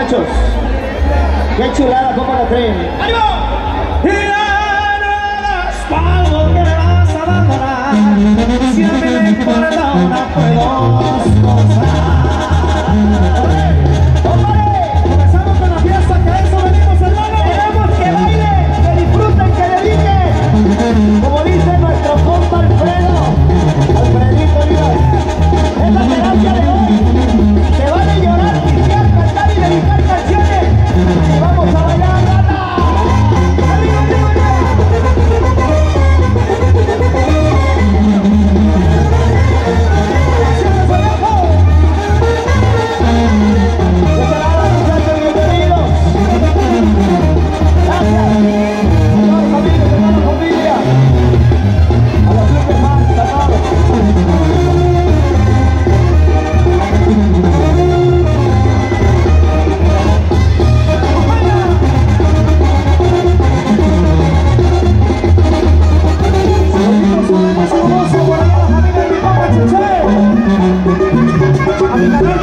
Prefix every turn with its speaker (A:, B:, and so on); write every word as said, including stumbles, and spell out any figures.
A: muchachos. Qué chulada, ¿cómo la creen?
B: Y eres algo que me vas a abandonar. Si a mí me importa una pues dos cosas. Comenzamos con la fiesta, que a eso venimos, hermano.
A: Queremos que bailen, que disfruten, que dediquen. Como dice nuestro compa Alfredo, Alfredito Díaz, es la terapia de hoy. Se vale llorar, pistear, cantar y dedicar canciones. Y vamos a bailar, rata. ¡Arriba, arriba, arriba! ¡Canciones abajo! ¡Desaladas, muchachos, bienvenidos! ¡Gracias! ¡Hermanos, amigos, hermanos, familia! ¡A los clubes más, hermanos! Saluditos, saludos, hermosos, por allá la familia de mi compa Cheche. A mi canal